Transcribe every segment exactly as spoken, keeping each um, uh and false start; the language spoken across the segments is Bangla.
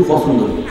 পছন্দ নেই,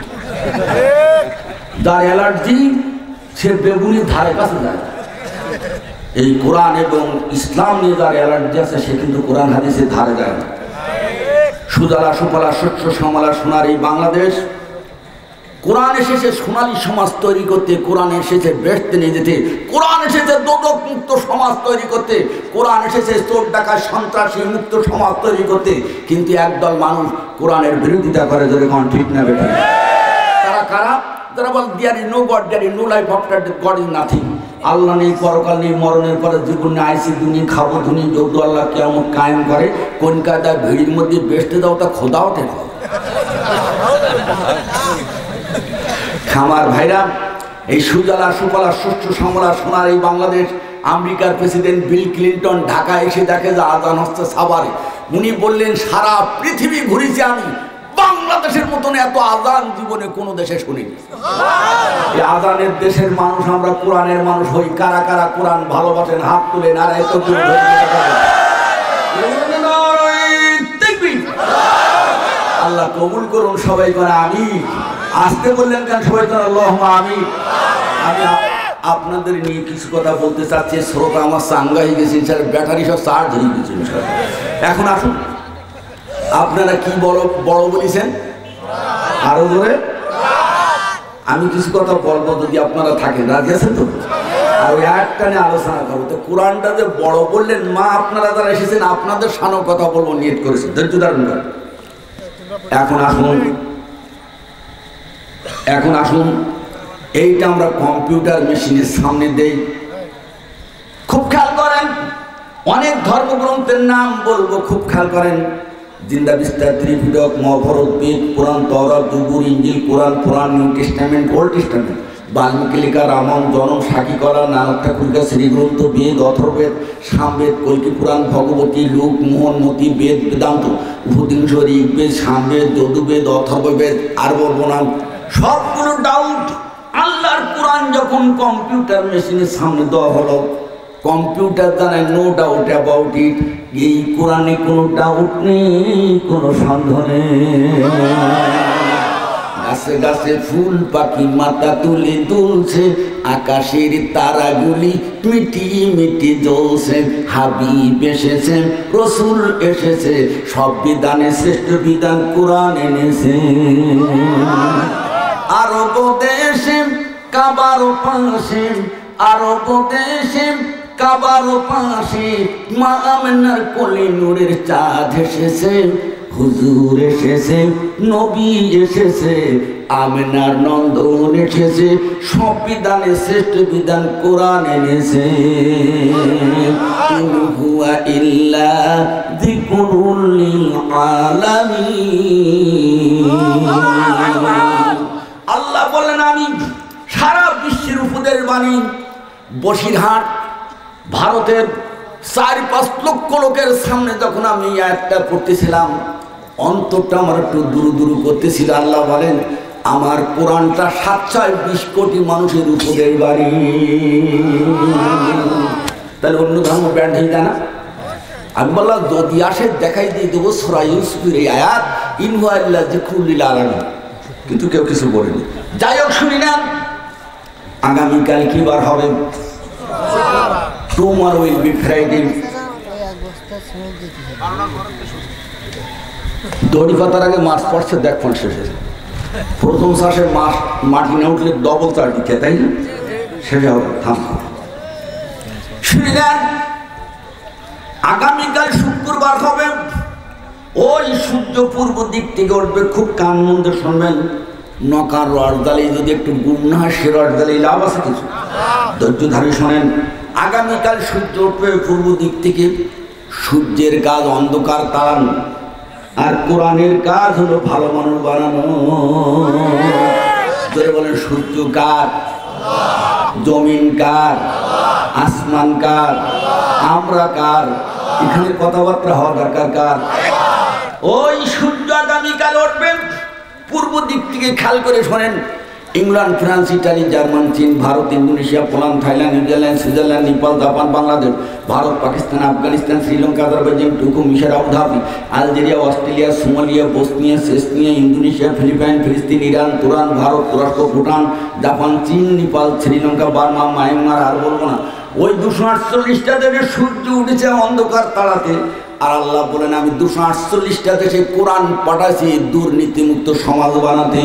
যার অ্যালার্জি সে বেগুনির ধারে কাছে যায়। এই কোরআন এবং ইসলাম নিয়ে যার অ্যালার্জি আছে সে কিন্তু কোরআন হাদিসের ধারে যায় না। সুজলা সুফলা শস্য শ্যামলা সোনার এই বাংলাদেশ, কোরআন এসেছে সোনালী সমাজ তৈরি করতে, কোরআন এসেছে বেহেশতে নিয়ে যেতে, কোরআন এসেছে দোজখ মুক্ত সমাজ তৈরি করতে, কোরআন এসেছে চোর ডাকাত সন্ত্রাসী মুক্ত সমাজ তৈরি করতে। কিন্তু একদল মানুষ কোরআনের বিরোধিতা করে, ধরে কোন ঠিক না বেটা। তারা কারা? তারা বল there is no God, there is no life after death, God is nothing. আল্লাহ নেই, পরকাল নেই, মরণের পরে জীবন নেই, আইসি দুনি খাবো ধুনি, যৌদ আল্লাহ কিয়ামত কায়েম করে। কোন কায়দায় ভিড়ির মধ্যে বেহেশতে দাও তা খোদা ওঠে না। খামার ভাইরা, এই সুজলা সুফলা শস্য শ্যামলা সোনার এই বাংলাদেশ, আমেরিকার প্রেসিডেন্ট বিল ক্লিন্টন ঢাকা এসে দেখে যে আজান হচ্ছে সাভারে। উনি বললেন সারা পৃথিবী ঘুরেছি আমি, বাংলাদেশের মতন এত আজান জীবনে কোনো দেশে শুনিনি। এই আজানের দেশের মানুষ আমরা, কোরআনের মানুষ হই। কারা কারা কোরআন ভালোবাসেন হাত তুলে নারায় তো। আল্লাহ কবুল করুন সবাই করে আমি। আসতে বললেন কেন সবাই করে আল্লাহুম্মা আমিন। আমি আপনাদের নিয়ে কিছু কথা বলতে চাচ্ছি। শ্রোতা আমার চাঙ্গা হয়ে গেছে, স্যার ব্যাটারি সব চার্জ হয়ে গেছে। এখন আসুন, আপনারা কি বড় বড় বলেছেন আরো ধরে? আমি কিছু কথা বলবো, যদি আপনারা থাকেন রাজি আছেন তো? আর একটা নিয়ে আলোচনা করবো। তো কোরআনটা যে বড় বললেন, মা আপনারা যারা এসেছেন আপনাদের সামনে কথা বলবো নিয়ত করেছেন, ধৈর্য ধারণ করেন। এখন আসুন, এখন আসুন এইটা আমরা কম্পিউটার মেশিনের সামনে দেই। খুব খেয়াল করেন, অনেক ধর্মগ্রন্থের নাম বলবো, খুব খেয়াল করেন। জিন্দা বিস্তার, ত্রিপিটক, মহাভারত, বেদ, পুরাণ, তওরাত, জবুর, ইনজিল, কোরআন, Purana, New Testament, Old Testament, Valmiki লেখা রামায়ণ, জনম, সাক্ষী করা, নানক ঠাকুরকা শ্রীগ্রন্থ, বেদ, অথর্ববেদ, সামবেদ, কল্কি পুরাণ, ভগবতী, লোক, মোহনমতি, বেদ, বেদান্ত, উপদিংশ, ঋগ্বেদ, সামবেদ, যদুবেদ, অথর্ববেদ, আর বলবো না। সবগুলো ডাউট আল্লাহর কোরআন যখন কম্পিউটার মেশিনের সামনে দেওয়া হলো, কম্পিউটার জানায় নো ডাউট অ্যাবাউট ইট, এই কোরআনে কোনো ডাউট নেই, কোনো সন্দেহ নেই। গাছে গাছে ফুল পাখি মাথা তুলে দুলছে, আকাশের তারাগুলি মিটি মিটি জ্বলছে। হাবিব এসেছে, রসুল এসেছে, সব বিধানে শ্রেষ্ঠ বিধান কোরআন এনেছে। আরব দেশে কাবার পাশে, আরব দেশে কাবার পাশে, মা আমেনার কোলে নূরের চাঁদ এসেছে। হুজুর এসেছে, নবী এসেছে, আমেনার নন্দন এসেছে, সব বিধানে শ্রেষ্ঠ বিধান কোরআন এনেছে। ইন হুয়া ইল্লা যিকরুল লিল আলামিন। আল্লাহ বলেন আমি সারা বিশ্বের উপদের বাণী। বসিরহাট ভারতের চার পাঁচ লক্ষ লোকের সামনে যখন আমি একটা পড়তেছিলাম, অন্তরটা আমার একটু দুরু দুরু করতেছিল। আল্লাহ বলেন আমার কোরআনটা সাতশয় বিশ কোটি মানুষের উপদের বাড়ি। তাহলে অন্য ধর্ম ব্যান্ড হয়ে যায় না? আমি বললাম যদি আসে দেখাই দিয়ে দেবো সূরা ইউসুফের এই আয়াত, ইন হুয়া ইল্লা যিকরুল লিল আলামিন। কিন্তু কেউ কিছু বলেনি। যাই হোক, শুনি না, আগামীকাল কি বার হবে? Tomorrow will be Friday. দড়ি পাতার আগে মাছ পড়ছে, দেখ ফোন শেষে প্রথম চাষের মাছ মাটি না উঠলে ডবল চার দিকে, তাই না? শেষে হবে থাম। শুনলেন আগামীকাল শুক্রবার হবে, ওই সূর্য পূর্ব দিক থেকে উঠবে। খুব কান মন্দ শুনবেন। নকার রস দালি যদি একটু গুম না হয়, সে রস দালি লাভ আছে কিছু? ধৈর্য ধারে শোনেন। আগামীকাল সূর্য উঠবে পূর্ব দিক থেকে। সূর্যের কাজ অন্ধকার তাড়ানো, আর কোরআনের কাজ হলো ভালো মানুষ বানানো। বলেন সূর্য কার? জমিন কার? আসমান কার? আমরা কার? এখানে কথাবার্তা হওয়া দরকার কার? ওই সূর্য আগামীকাল উঠবেন পূর্ব দিক থেকে। খেয়াল করে শোনেন, ইংল্যান্ড, ফ্রান্স, ইটালি, জার্মান, চীন, Bharat, Indonesia, Poland, Thailand, New Zealand, Switzerland, Nepal, Japan, Bangladesh, Bharat, Pakistan, Afghanistan, Sri Lanka, Azerbaijan, টুকু, মিশর, Abu Dhabi, Algeria, Australia, Somalia, Bosnia, Chechnya, Indonesia, Philippine, ফিলিস্তিন, ইরান, তুরান, ভারত, তুরস্ক, ভুটান, জাপান, চীন, নেপাল, শ্রীলঙ্কা, বার্মা, মায়ানমার, আর বলবো না। ওই দুশো আটচল্লিশটা দেশে সূর্য উঠেছে অন্ধকার তাড়াতে, আর আল্লাহ বলেন আমি দুশো আটচল্লিশটা দেশে কোরআন পাঠাইছি দুর্নীতিমুক্ত সমাজ বানাতে।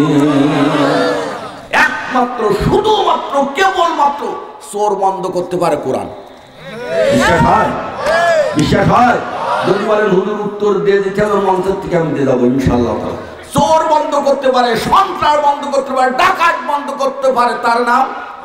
একমাত্র শুধুমাত্র কেবলমাত্র চোর বন্ধ করতে পারে কোরআন। বিশ্বাস হয়? বিশ্বাস হয়? যদি বলেন হুজুর উত্তর দিয়ে দিতে হবে মঞ্চের থেকে আমি দিয়ে যাবো ইনশাআল্লাহ। চোর বন্ধ করতে পারে, সন্ত্রাস বন্ধ করতে পারে, ডাকাত বন্ধ করতে পারে, তার নাম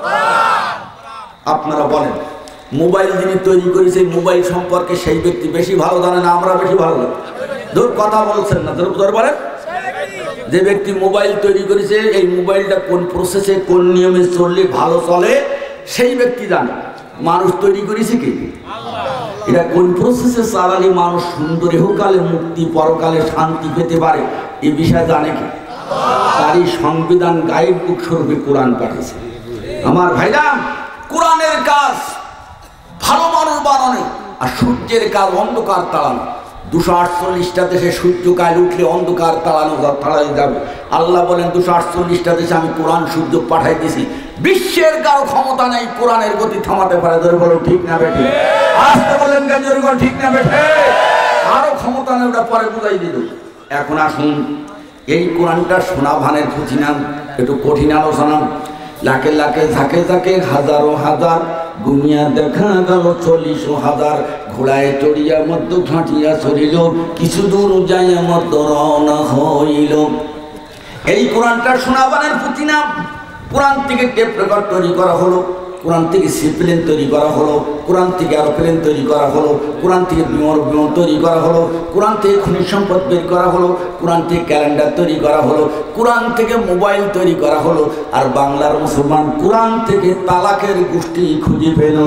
আপনারা বলেন। মোবাইল যিনি তৈরি করেছে মোবাইল সম্পর্কে সেই ব্যক্তি বেশি ভালো জানে না আমরা বেশি ভালো জানি? ধর কথা বলছেন না, ধর বলেন। যে ব্যক্তি মোবাইল তৈরি করেছে এই মোবাইলটা কোন প্রসেসে কোন নিয়মে চললে ভালো চলে সেই ব্যক্তি জানে। মানুষ তৈরি করেছে কি? এটা কোন প্রসেসে চালালে মানুষ সুন্দর ইহকালে মুক্তি পরকালে শান্তি পেতে পারে এই বিষয়ে জানে কি? তারই সংবিধান গাইড বুক স্বরূপে কোরআন পাঠিয়েছে। আমার ভাইরা, কোরআনের কাজ ভালো মানুষ বানানো, আর সূর্যের কাজ অন্ধকার তাড়ানো। দুশো আটচল্লিশটা দেশে সূর্য কাল উঠলে অন্ধকার তাড়ানো তাড়াই যাবে। আল্লাহ বলেন দুশো আটচল্লিশটা দেশে আমি কোরআন সূর্য পাঠাই দিছি। বিশ্বের কারো ক্ষমতা নেই কোরআনের গতি থামাতে পারে। ধরে বলো ঠিক না বেঠে? আসতে বলেন ঠিক না বেঠে? আরো ক্ষমতা নেই, ওটা পরে বুঝাই দিল। এখন আসুন এই কোরআনটা সোনা ভানের খুঁজি নাম, একটু কঠিন আলোচনা। লাখে লাখে ঝাঁকে ঝাঁকে হাজারো হাজার দুনিয়া দেখা গেল চল্লিশ হাজার। ঘোড়ায় চড়িয়া মধ্য ঘাঁটিয়া চলিল, কিছু দূর যাইয়া মধ্য রওনা হইল। এই কোরআনটা সোনাবানের পুঁথি নাম। কোরআন থেকে টেপ রেকর্ড তৈরি করা হলো, কোরআন থেকে সিপ্লেন তৈরি করা হলো, কোরআন থেকে এরোপ্লেন তৈরি করা হলো, কোরআন থেকে বিমান বিমান তৈরি করা হলো, কোরআন থেকে খনিজ সম্পদ বের করা হলো, কোরআন থেকে ক্যালেন্ডার তৈরি করা হলো, কোরআন থেকে মোবাইল তৈরি করা হলো। আর বাংলার মুসলমান কোরআন থেকে তালাকের গোষ্ঠী খুঁজে পেল।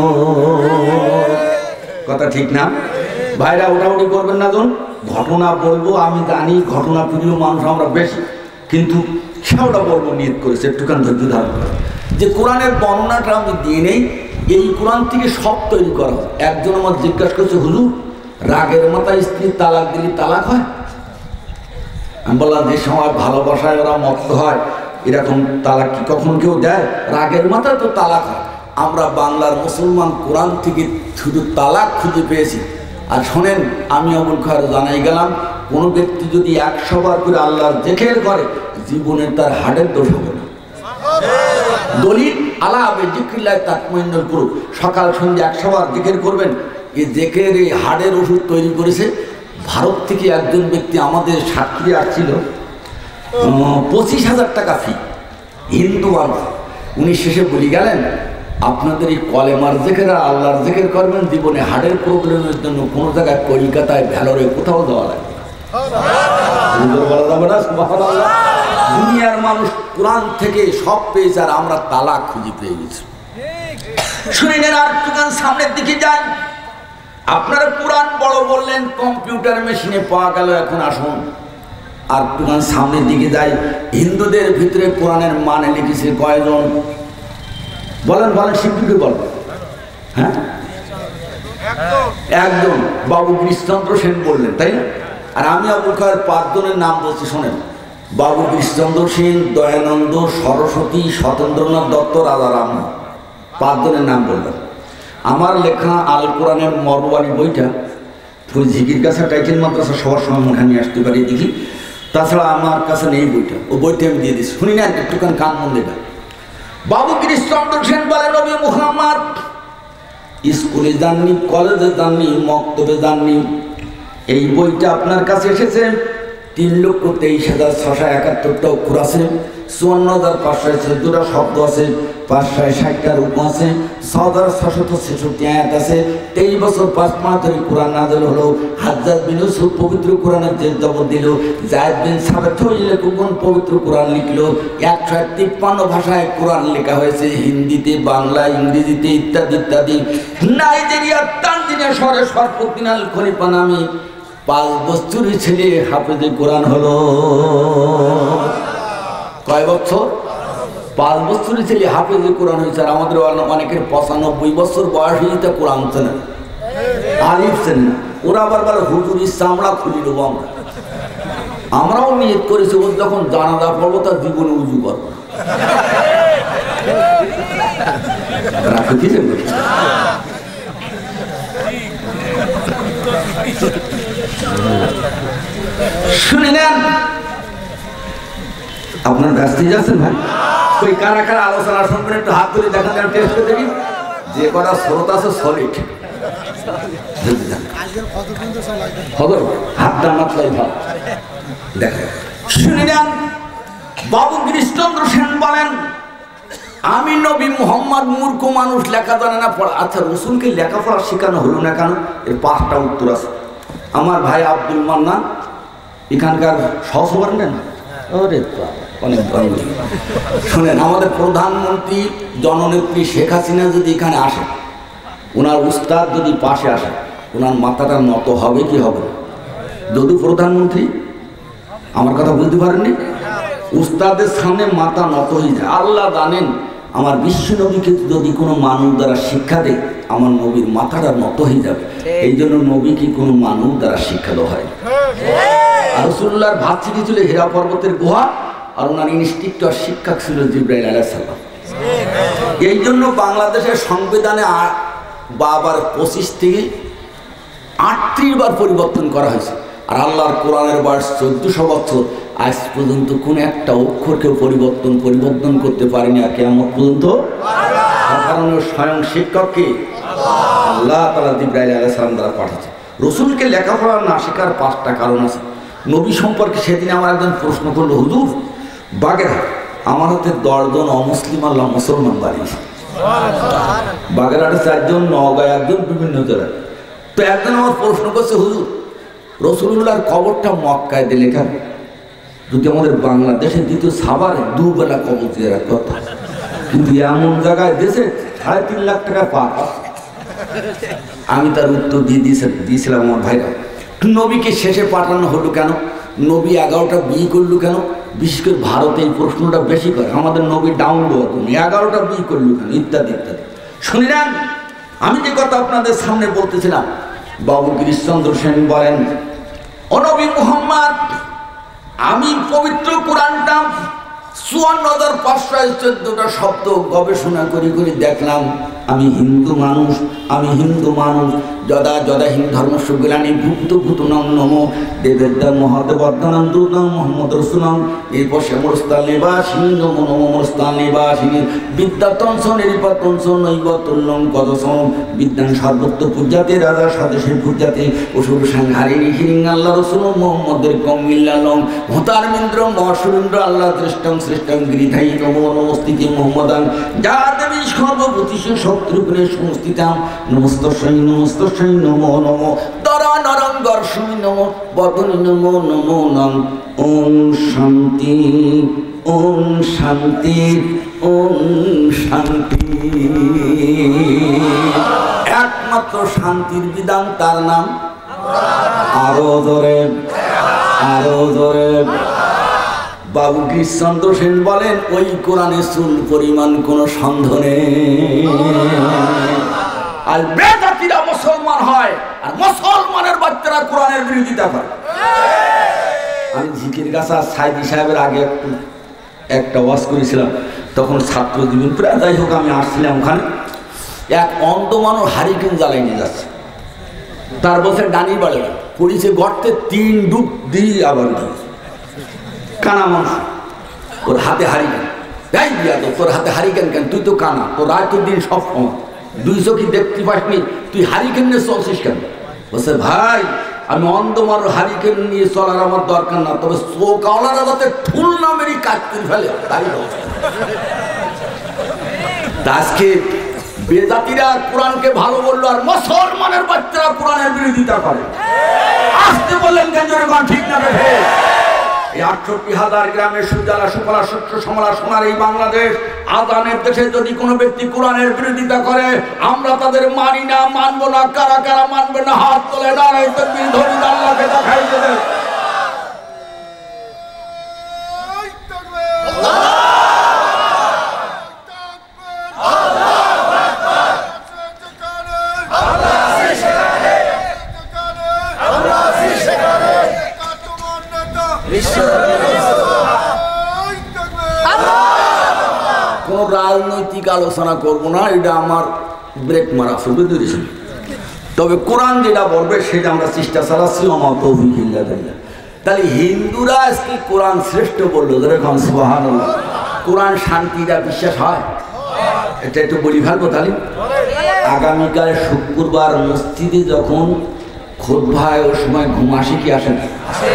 কথা ঠিক না ভাইরা? ওটাউটি করবেন না। যখন ঘটনা বলবো, আমি জানি ঘটনা প্রিয় মানুষ আমরা বেশি, কিন্তু সেটা বলবো নিয়ত করেছে একটুখান ধৈর্য ধারণ করে। যে কোরআনের বর্ণনাটা আমি দিয়ে নেই, এই কোরআন থেকে সব তৈরি করা হয়। একজন আমার জিজ্ঞাসা করছে হুজুর রাগের মাথায় স্ত্রী তালাক দিলে তালাক হয়? আমি বললাম যে সময় ভালোবাসায় ওরা মত্ত হয় এরকম তালাক কি কখন কেউ দেয়? রাগের মাথায় তো তালাক হয়। আমরা বাংলার মুসলমান কোরআন থেকে শুধু তালাক খুঁজে পেয়েছি। আর শোনেন, আমি আবুল খায়ের জানাই গেলাম, কোনো ব্যক্তি যদি একশো বার করে আল্লাহর জিকির করে জীবনে তার হার্টের দোষ হবে না। দলিল আলা বিযিকরিল্লাহ তাতমাইন্নুল কুলুব। সকাল সন্ধ্যা একশো বার জিকির করবেন। এই জিকির এই হার্টের ওষুধ তৈরি করেছে ভারত থেকে একজন ব্যক্তি আমাদের সাক্ষী আসছিল, পঁচিশ হাজার টাকা ফি, হিন্দু মানুষ। উনি শেষে বলে গেলেন আপনাদের এই কলেমার জিকির আর আল্লাহর জিকির করবেন, জীবনে হার্টের প্রবলেমের জন্য কোনো জায়গায় কলকাতায় ভ্যালোরে কোথাও যাওয়া লাগবে না। দুনিয়ার মানুষ কোরআন থেকে সব পেয়েছে আর আমরা তালাক খুঁজে পেয়ে গেছি। শুনেন আর একটুখান সামনের দিকে যান। আপনারা কোরআন বড় বললেন, কম্পিউটার মেশিনে পাওয়া গেল। এখন আসুন আর একটুখান সামনের দিকে যাই। হিন্দুদের ভিতরে কোরআনের মানে লিখেছে কয়জন? বলেন বলেন, শিবকে বলেন। হ্যাঁ, একজন বাবু কৃষ্ণচন্দ্র সেন বললেন, তাই না? আর আমি আবুল খায়ের পাঁচজনের নাম বলছি, শোনেন। বাবু কৃষ্ণচন্দ্র সেন, দয়ানন্দ, সরস্বতী, সত্যেন্দ্রনাথ দত্ত, রাজা রামনাথ, পাঁচজনের নাম বললেন। আমার লেখা আল কোরআনের মরবানি বইটা ওই ঝিকির কাছে টাইটেল মাদ্রাসা সবার সময় মুখে নিয়ে আসতে পারি দেখি। তাছাড়া আমার কাছে নেই বইটা, ও বইটা আমি দিয়ে দিচ্ছি। শুনি না একটুখান কান মন্দিরটা। বাবু কৃষ্ণচন্দ্র সেন বলেন নবী মুহাম্মদ স্কুলে যাননি, কলেজে যাননি, মক্তবে যাননি। এই বইটা আপনার কাছে এসেছে তিন লক্ষ তেইশ হাজার ছশো একাত্তরটা অক্ষর আছে, চুয়ান্ন হাজার পাঁচশো চোদ্দটা শব্দ আছে, পাঁচশো ষাটটা রূপ আছে, ছ হাজার ছশত ছেষট্টি আয়াত আছে। তেইশ বছর পাঁচ মাস ধরে কোরআন নাযিল হলো। হাজ্জাজ বিন ইউসুফ পবিত্র কোরআনের যে জবাব দিল। যায়েদ বিন সাবিত লেখকগণ পবিত্র কোরআন লিখলো। একশো তিপ্পান্ন ভাষায় কোরআন লেখা হয়েছে, হিন্দিতে, বাংলা, ইংরেজিতে ইত্যাদি ইত্যাদি। নাইজেরিয়ার তানজানিয়া শহরে সরফুদ্দিন আল খলিফা নামে পাঁচ বছরের ছেলে হাফেজে কোরআন হলো। কয় বছর? পাঁচ বছরের ছেলে হাফেজে কোরআন হয়েছে, আর আমাদের অনেকের পঁচানব্বই বছর বয়স হয়েছে তা কোরআন চেনে না, আলিফ চেনে না। ওরা আবার বলে হুজুর ইচ্ছা আমরা খুলি দেবো। আমরা আমরাও নিয়ত করেছি ওর যখন জানাজা পড়বো তার জীবনে উজু করবো না। শুনে নেন, আপনার ব্যস্ত যাচ্ছেন ভাই, ওই কারা কারা আলোচনা শুনবেন একটু হাত তুলে দেখান, টেস্ট করে দেখি যে কটা স্রোত আছে সলিড হাতটা মাতলাই ভাব দেখা। শুনে নেন, বাবু গিরিশচন্দ্র সেন বলেন আমি নবী মুহাম্মদ মূর্খ মানুষ, লেখা জানে না পড়া। আচ্ছা রসুলকে লেখাপড়া শেখানো হলো না কেন? এর পাঁচটা উত্তর আছে। আমার ভাই আব্দুল মান্নান এখানকার সহসভাপতি, ওরে অনেক বাঙালি। শুনেন, আমাদের প্রধানমন্ত্রী জননেত্রী শেখ হাসিনা যদি এখানে আসে, ওনার উস্তাদ যদি পাশে আসে, ওনার মাথাটা নত হবে কি হবে না? যদি প্রধানমন্ত্রী, আমার কথা বুঝতে পারেননি, উস্তাদের সামনে মাথা নত হয়ে যায়। আল্লাহ জানেন, আমার বিশ্ব নবীকে যদি কোনো মানুষ দ্বারা শিক্ষা দেয়, আমার নবীর মাথাটা নত হয়ে যাবে। এই জন্য নবীকে কোনো মানুষ দ্বারা শিক্ষা দেওয়া হয়। আর রাসূলুল্লাহর ভাতৃ ছিল হীরা পর্বতের গুহা, আর ওনার ইনস্টিটিউট শিক্ষক ছিল জিবরাইল আলাইহিস সালাম। এই জন্য বাংলাদেশের সংবিধানে বাবার পঁচিশ থেকে আটত্রিশ বার পরিবর্তন করা হয়েছে। আর আল্লাহর কোরআনের বয়স চোদ্দশো বছর, আজ পর্যন্ত কোন একটা অক্ষরকে পরিবর্তন পরিবর্তন করতে পারেনি, আর কিয়ামত পর্যন্ত। কারণ স্বয়ং শিক্ষককে আল্লাহ তাআলা জিবরাইল আলাইহিস সালাম দ্বারা পাঠিয়েছে। রসুলকে লেখাপড়া না শেখার পাঁচটা কারণ আছে। নবী সম্পর্কে সেদিন আমার একজন প্রশ্ন করলো, হুজুর বাগেরহাট আমার হাতে দশজন অমুসলিম আল্লাহ মুসলমান বাড়িয়েছে, বাগেরহাটে চারজন, নওগাঁয় একজন, বিভিন্ন জেলায়। তো একজন আমার প্রশ্ন করছে, হুজুর রসুলুল্লাহর কবরটা মক্কায় দিলে কেন? যদি আমাদের বাংলাদেশে দ্বিতীয় সাভারে দুবেলা কবর দিয়ে রাখতে হতো, কিন্তু এমন জায়গায় দেশে সাড়ে তিন লাখ টাকা পাক। আমি তার উত্তর দিয়ে দিয়েছিলাম, আমার ভাইরা নবীকে শেষে পাঠানো হলো কেন? নবী এগারোটা বিয়ে করলো কেন? বিশেষ করে ভারতে এই প্রশ্নটা বেশি করে, আমাদের নবী ডাউন তুমি এগারোটা বিয়ে করলো কেন, ইত্যাদি ইত্যাদি। শুনিলেন, আমি যে কথা আপনাদের সামনে বলতেছিলাম, বাবু গিরিশচন্দ্র সেন বলেন, ও নবী মুহাম্মদ, আমি পবিত্র কোরআনটা চুয়ান্ন হাজার পাঁচশো চোদ্দটা শব্দ গবেষণা করে করে দেখলাম। আমি হিন্দু মানুষ, আমি হিন্দু মানুষ, যদা যদা হিন্দু ধর্ম সুগলানি ভূত ভূত নাম নম দেবেদ্দার মহাদেবর্ধনাম দুর্নাম মোহাম্মদ রসুলাম। এরপর শ্যামরস্তাল নিবাসিনী নম নম মরস্তাল নিবাসিনী বিদ্যাতংস নিরিপাতংস নৈবতুল্যম কদসম বিদ্যান সর্বত্র পূজাতে রাজা স্বদেশের পূজাতে অসুর সাংহারিণী হিরিং আল্লাহ রসুল মোহাম্মদের কমিল্লালম হতারমিন্দ্র মহাসুরেন্দ্র আল্লাহ শ্রেষ্ঠম শ্রেষ্ঠম গিরিধাই নম নমস্তিকে মোহাম্মদান যা দেবী সর্বভূতিষ শত্রুঘ্নে সমস্তিতাম নমস্তস্যৈ নমস্তস্যৈ নমো নমো দরা নরং দর্শমি নমো বদনি নমো নমো নম। ওম শান্তি, ওম শান্তি, ওম শান্তি। একমাত্র শান্তির বিধান, তার নাম আরো জোরে, আরো জোরে। বাবু গিরিশচন্দ্র সেন বলেন, ওই কোরআনে চুল পরিমাণ কোনো সন্দেহ নেই। আর বেজাতিরা মুসলমান হয়, আর মুসলমানের বাচ্চারা কোরআনের বিরোধিতা করে। আমি ঝিকির গাছা সাইদি সাহেবের আগে একটু একটা ওয়াজ করেছিলাম, তখন ছাত্র জীবন প্রায়, যাই হোক আমি আসছিলাম ওখানে। এক অন্ধ মানুষ হারিকেন জ্বালাই নিয়ে যাচ্ছে, তার বসে ডানি বাড়ে পড়িছে গর্তে, তিন ডুব দিয়ে আবার কানা মানুষ, ওর হাতে হারিকেন। যাই দিয়া তো তোর হাতে হারিকেন কেন? তুই তো কানা, তোর রাতের দিন সব সময় দুই চোখি দেখতে পাসনি, তুই হারিকেন নিয়ে চলছিস কেন? বলছে ভাই আমি অন্ধ মানুষ, হারিকেন নিয়ে চলার আমার দরকার না, তবে চোখ আওলারা যাতে ঠুল না মেরি কাজ করে ফেলে তাই। আজকে বেজাতিরা কোরআনকে ভালো বললো, আর মুসলমানের বাচ্চারা কোরআনের বিরোধিতা করে। আসতে বললেন কেন? ঠিক না রে? এই আটষট্টি হাজার গ্রামের সুজালা সুফলা শস্য সমলা সোনার এই বাংলাদেশ, আজানের দেশে যদি কোনো ব্যক্তি কোরআনের বিরোধিতা করে, আমরা তাদের মানি না, মানবো না। কারা কারা মানবে না? হাত তোলে, দাঁড়াই তাকবীর ধরি, আল্লাহকে দেখাই দেবে। কোনো রাজনৈতিক আলোচনা করব না, এটা আমার ব্রেক মারা শুরু ধরেছি। তবে কোরআন যেটা বলবে সেটা আমরা চেষ্টা চালাচ্ছি, আমার তৌফিক ইল্লা বিল্লাহ। তাহলে হিন্দুরা আজকে কোরআন শ্রেষ্ঠ বললো, যেরকম সুবহানাল্লাহ। কোরআন শান্তিটা বিশ্বাস হয়, এটা একটু বলি ভাববো। তাহলে আগামীকাল শুক্রবার মসজিদে যখন খুতবা হয় ওই সময় ঘুম আসে কি আসে না?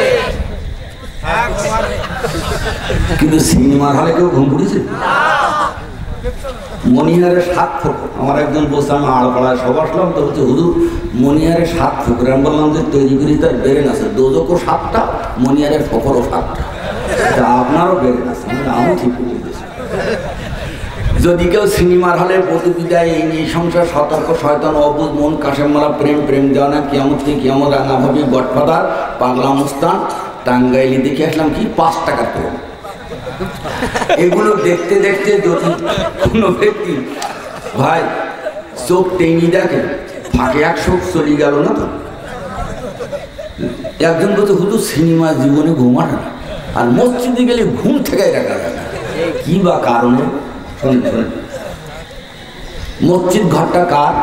কিন্তু সিনেমার হলে কেউ ঘুম পড়েছে? মনিহারের সাত ফোকর, আমার একজন বলছে, আমি আড়পাড়ায় সব আসলাম, তো হচ্ছে হুজুর মনিহারের সাত ফোকর। আমি বললাম যে তৈরি করি তার বেরেন আছে, দোজকও সাতটা, মনিহারের ফোকরও সাতটা, তা আপনারও বেরেন আছে, আমি ঠিক বলতেছি। যদি কেউ সিনেমার হলে প্রতিযোগিতায় এই নিয়ে সংসার, সতর্ক, শয়তান, অবুধ, মন, কাশেমমালা, প্রেম, প্রেম দেওয়ানা, কিয়ামত থেকে কিয়ামত, রাঙাভাবি, গডফাদার, পাগলা মুস্তান, টাঙ্গাইলি দেখে আসলাম কি পাঁচ টাকার প্রেম। এগুলো দেখতে দেখতে যদি কোনো ব্যক্তি ভাই চোখ টেনে দেখে, ফাঁকে এক চোখ চলে গেল না তো? একজন বলতে হুজুর সিনেমা জীবনে ঘুমানো না, আর মসজিদে গেলে ঘুম থেকে রাখা যায় না, কি বা কারণে? শোনেন শোনেন, মসজিদ ঘরটা কার?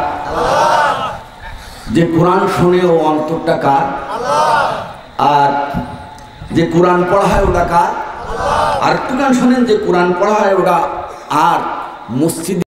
যে কোরআন শোনে ও অন্তরটা কার? আর যে কোরআন পড়া হয় ওটা কার? আর একটু গান শোনেন, যে কোরআন পড়া হয় ওটা, আর মসজিদ